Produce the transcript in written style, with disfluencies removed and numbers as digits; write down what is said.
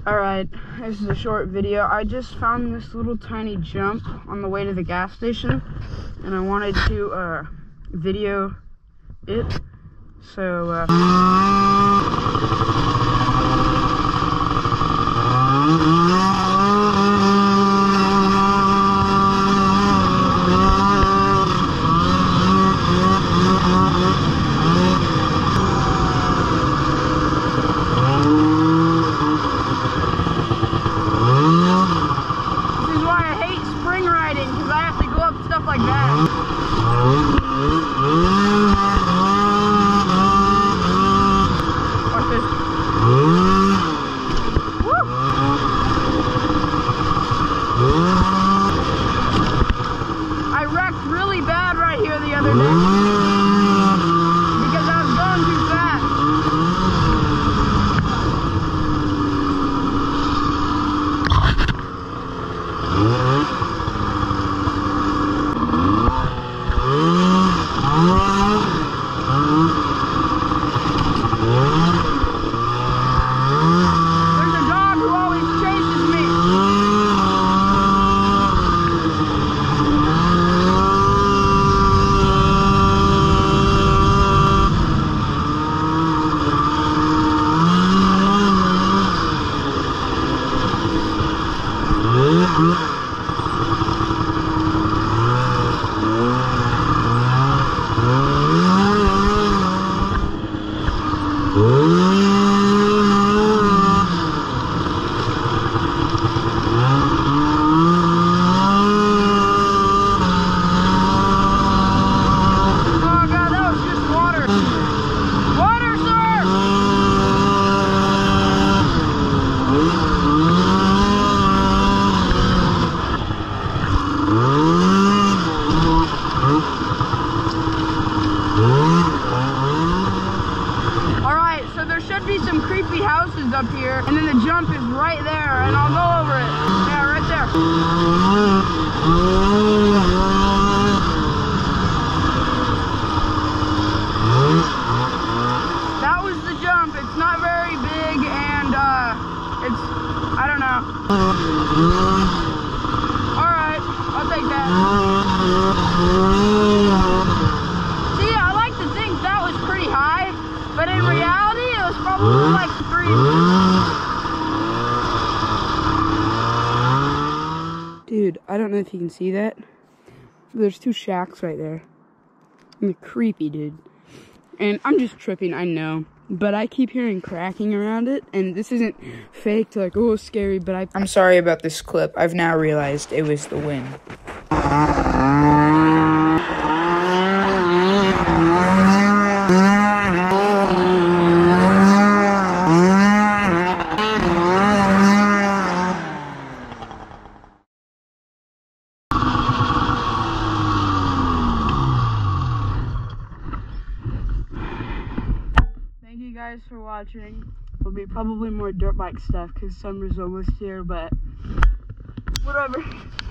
Alright, this is a short video. I just found this little tiny jump on the way to the gas station, and I wanted to video it. So like that. Watch this. Woo! I wrecked really bad right here the other day because I was going too fast. There's a dog who always chases me. Alright, so there should be some creepy houses up here, and then the jump is right there, and I'll go over it. Yeah, right there. That was the jump. It's not very big, and I don't know. Alright, I'll take that. See, I like to think that was pretty high, but in reality, it was probably like 3. Dude, I don't know if you can see that. There's 2 shacks right there. And they're creepy, dude. And I'm just tripping, I know. But I keep hearing cracking around it, and this isn't fake to like, oh, scary, but I'm sorry about this clip. I've now realized it was the wind. Thank you guys for watching. There'll be probably more dirt bike stuff because summer's almost here, but whatever.